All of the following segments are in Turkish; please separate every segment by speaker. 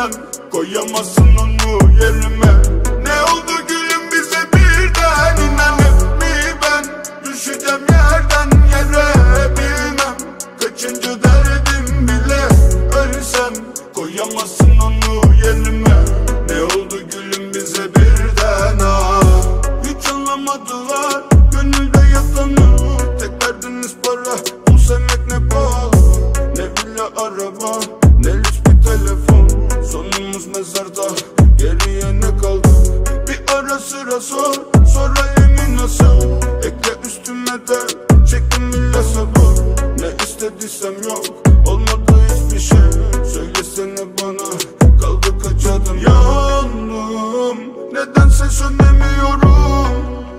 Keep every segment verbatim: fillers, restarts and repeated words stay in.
Speaker 1: Ölsem koyamazsın onu yerime. Ne oldu gülüm bize birden, inanıp mi ben düşeceğim yerden yere, bilmem kaçıncı derdim bile. Ölsem koyamazsın onu yerime. Ne oldu gülüm bize birden, ah. Hiç anlamadılar gönülde yatanı. Tek derdiniz para, bu sevmek ne pahalı. Ne villa araba, ne lüks bir telefon. Sonumuz mezarda, geriye ne kaldı? Bir ara sıra sor, sonra emin nasıl? Ekle üstüme de, çektim illa sabır. Ne istediysem yok, olmadı hiçbir şey. Söylesene bana, kaldı kaç adım? Yandım, nedense sönemiyorum.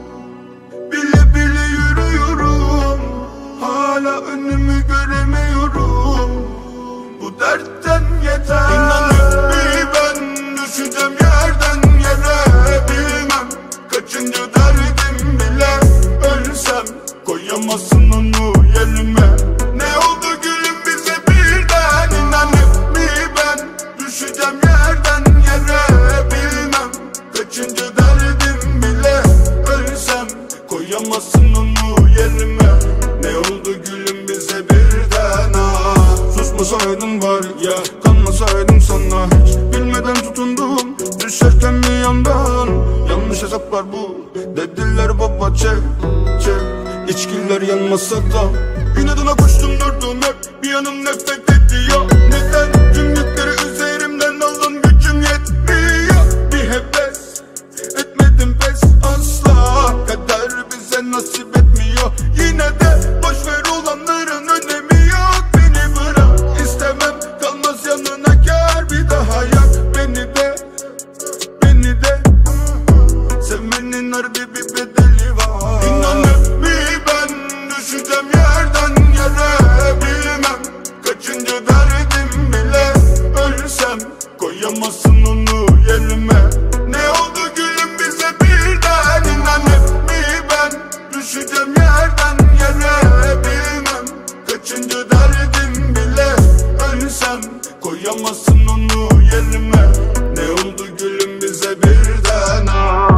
Speaker 1: Bile bile yürüyorum, hala önümü göremiyorum. Bu dertten yeter. İnanıp mi ben düşeceğim yerden yere, bilmem kaçıncı derdim bile. Ölsem koyamazsın onu yerime. Ne oldu gülüm bize birden, inanıp mi ben düşeceğim yerden yere, bilmem kaçıncı derdim bile. Ölsem koyamazsın onu yerime. Ne oldu gülüm bize birden, ah. Susmasaydın bari ya, kanmasaydım sana hiç. Bilmeden tutundum, düşerken bir yandan. Yanlış hesaplar bu, dediler baba çek çek. İçkiler yanmasa da inadına koştum durdum hep. Bir yanım nefret ediyor. Neden tüm yükleri üzerimden aldın, gücüm yetmiyor. Bir heves etmedim pes asla. Kader bize nasip etmiyor. Yine de boşver olanların önemi yok. Beni bırak, istemem kalmaz yanına, kâr bir daha yak. Beni de, beni de sevmenin harbi bir bedeli var. İnanıp mi ben düşeceğim yerden yere, bilmem kaçıncı derdim bile. Ölsem koyamazsın onu yerime. Ne oldu gülüm bize birden, inanıp mi ben düşeceğim yerden yere, bilmem kaçıncı derdim bile. Ölsem koyamazsın onu yerime. Ne oldu gülüm bize birden, ah.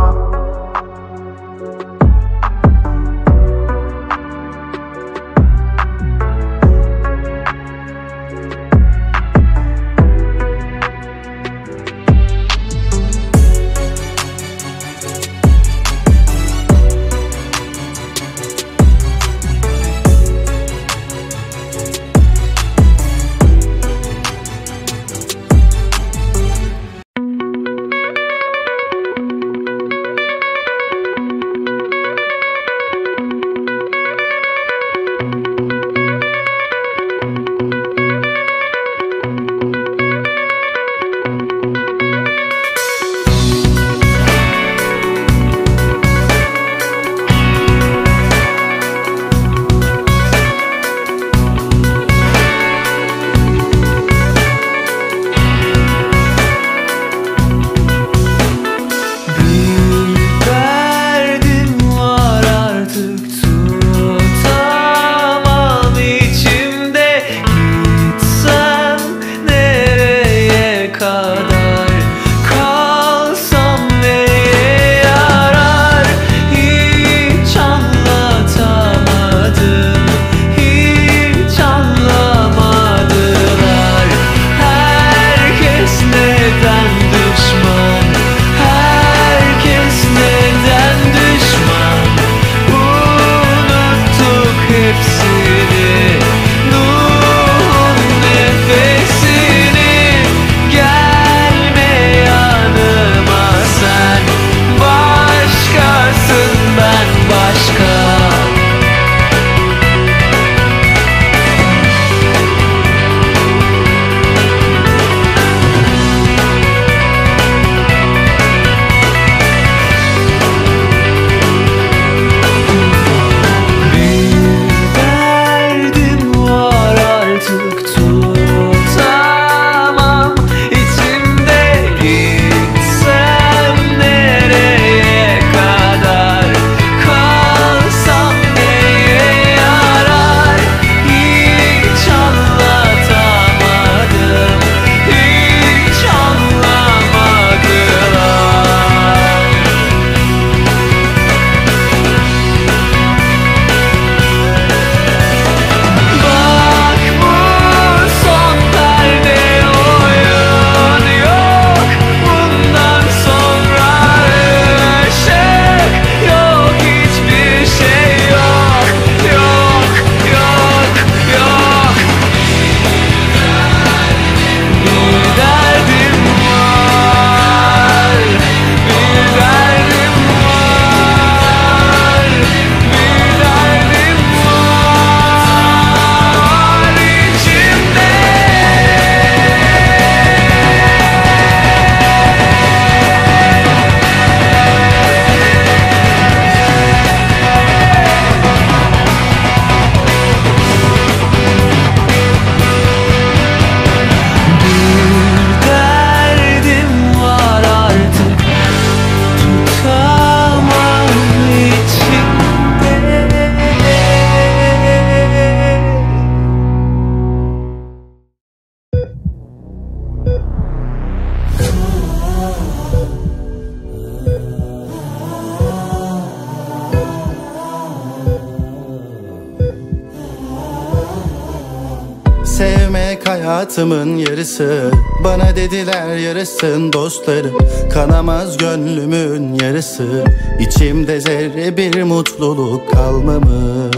Speaker 2: Sevmek hayatımın yarısı, bana dediler yarısın dostları. Kanamaz gönlümün yarısı, içimde zerre bir mutluluk kalmamış.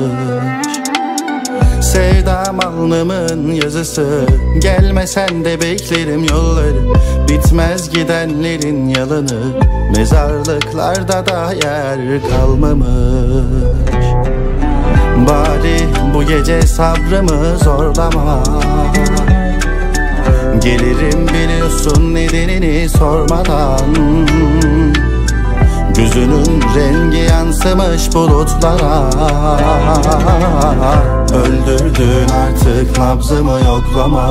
Speaker 2: Sevdam alnımın yazısı, gelmesen de beklerim yolları. Bitmez gidenlerin yalanı, mezarlıklarda da yer kalmamış. Bari bu gece sabrımı zorlama, gelirim biliyorsun nedenini sormadan. Gözünün rengi yansımış bulutlara, öldürdün artık nabzımı yoklama.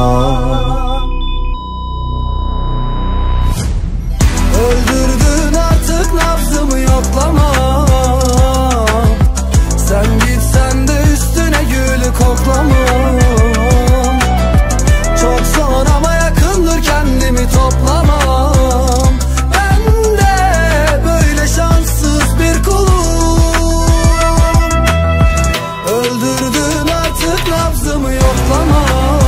Speaker 3: Öldürdün artık nabzımı yoklama. Sen gitsen de üstüne gülü koklamam. Çok zor ama yakındır, kendimi toplamam. Ben de böyle şanssız bir kulum. Öldürdün artık nabzımı yoklama.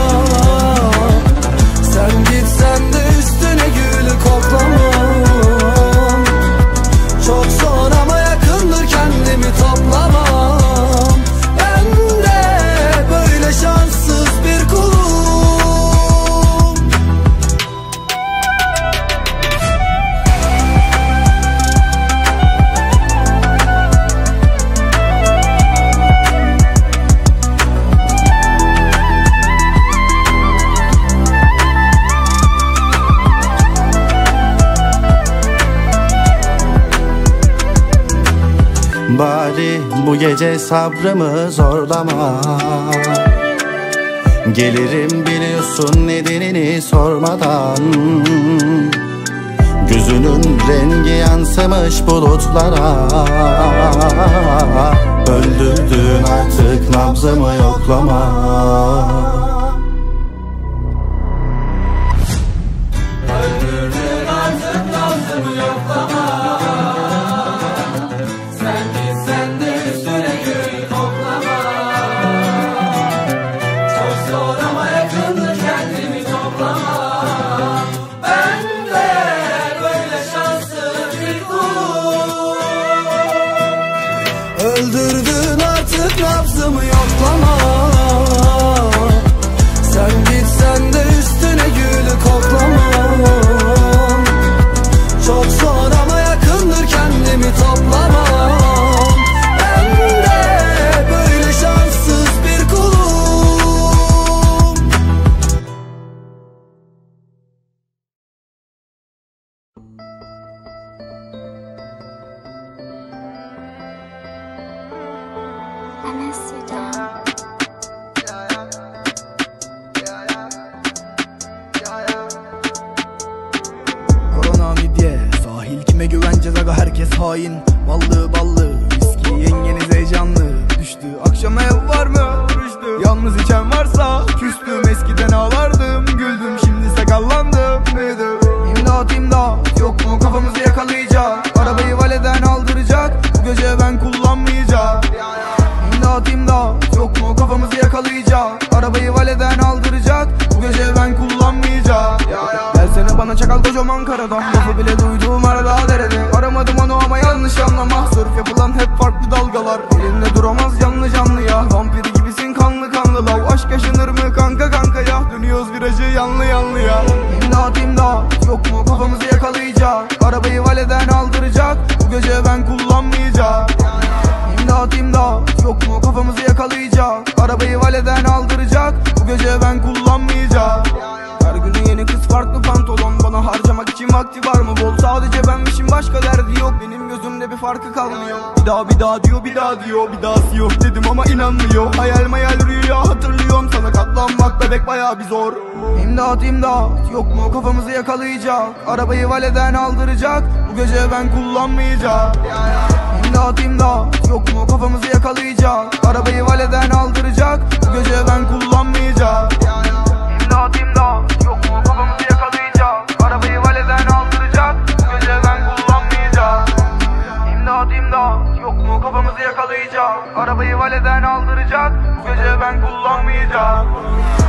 Speaker 3: Sen gitsen de üstüne gülü koklamam. Çok zor ama yakındır, kendimi toplamam.
Speaker 2: Bari bu gece sabrımı zorlama, gelirim biliyorsun nedenini sormadan. Gözünün rengi yansımış bulutlara, öldürdün artık nabzımı yoklama.
Speaker 3: Öldürdün artık nabzımı yoklama. Öldürdün artık nabzımı yoklama. Sen gitsen de üstüne gülü koklamam. Çok zor ama yakındır, kendimi toplamam. Ben de böyle şanssız bir kulum.
Speaker 4: Korona midye, sahil kime güveneceğiz aga, herkes hain. Ballı ballı, viski yengeniz heyecanlı. Düştü akşama ev var mı? Rüştü. Yalnız içen varsa küstüm, eskiden ağlardım, güldüm, şimdi sakallandım, büyüdüm. İmdat imdat, yok mu kafamızı yakalayacak? Arabayı valeden aldıracak, bu gece ben kullanmayacağım. İmdat imdat, yok mu kafamızı yakalayacak? Arabayı valeden aldıracak, bu gece ben kullanmayacağım. Gelsene bana çakal kocaman karadan, lafı bile duyduğum arada derede. Aramadım onu ama yanlış anlama, sırf yapılan hep farklı dalgalar. Elinde duramaz canlı canlı ya, vampir gibisin kanlı kanlı lav. Aşk yaşanır mı kanka kanka ya, dönüyoruz virajı yanlı yanlı ya. İmdat imdat, yok mu kafamızı yakalayacak? Arabayı valeden aldıracak, bu gece ben kullanmayacağım. İmdat imdat, yok mu kafamızı yakalayacak? Arabayı valeden aldıracak, bu gece ben kullanmayacağım. Her günü yeni kız, farklı pantolon, bana harcamak için vakti var mı bol? Sadece benmişim, başka derdi yok, benim gözümde bir farkı kalmıyor. Bir daha bir daha diyor, bir daha diyor, bir dahası yok dedim ama inanmıyor. Hayal mayal rüya hatırlıyorum, sana katlanmak bebek bayağı bir zor. İmdat imdat, yok mu kafamızı yakalayacak? Arabayı valeden aldıracak, bu gece ben kullanmayacağım. İmdat imdat, yok mu kafamızı yakalayacak? Arabayı valeden aldıracak, bu gece ben kullanmayacağım. İmdat imdat, yok mu kafamızı yakalayacak? Arabayı valeden aldıracak, bu gece ben kullanmayacağım. İmdat imdat, yok mu kafamızı yakalayacak? Arabayı valeden aldıracak, bu gece ben kullanmayacağım.